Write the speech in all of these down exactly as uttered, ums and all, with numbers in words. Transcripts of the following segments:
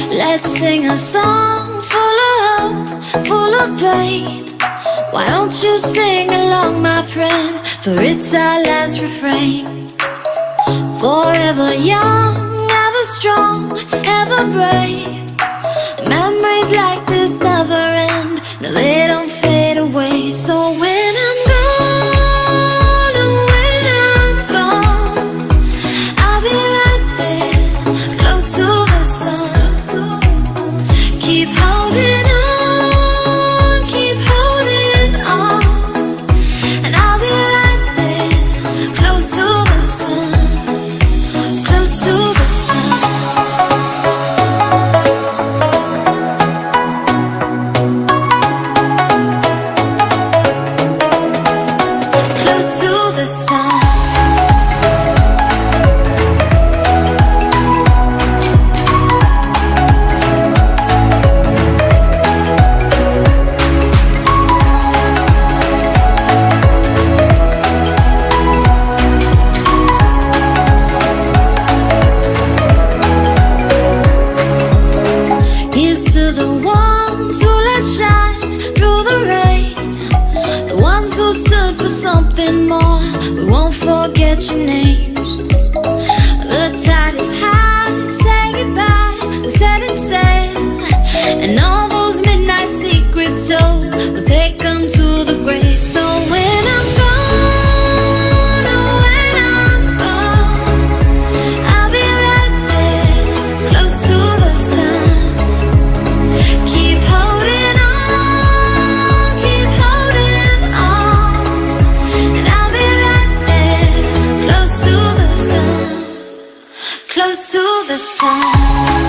Let's sing a song full of hope, full of pain. Why don't you sing along, my friend? For it's our last refrain. Forever young, ever strong, ever brave. Memories like this never end. No, they don't fade away. So when I'm gone, oh, when I'm gone, I'll be right there, close to the sun. Keep holding on, keep holding on, and I'll be right there, close to the sun, close to the sun. Close to the sun. Here's to the ones who let shine through the rain, the ones who stood for something more. We won't forget your names. The tide is high, say goodbye, we're setting sail, and all those midnight secrets told, we'll take them to the grave. So when I'm gone, oh, when I'm gone, I'll be right there, close to the sun. Keep holding on, keep holding on, and I'll be right there, close to the sun, close to the sun.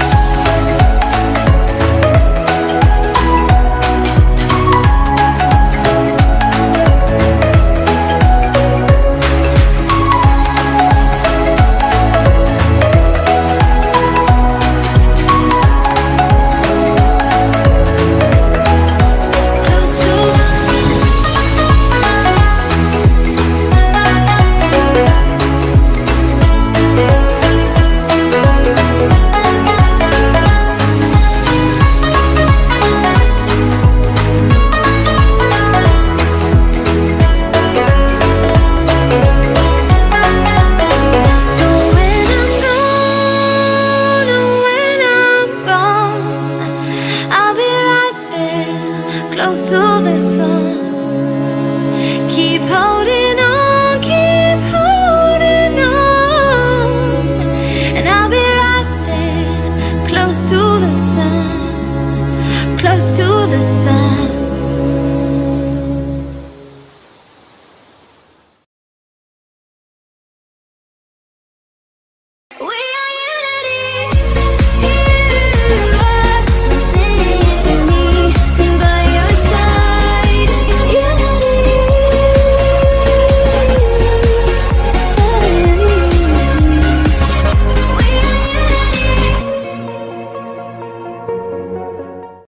Close to the sun. Keep holding on, keep holding on, and I'll be right there, close to the sun, close to the sun.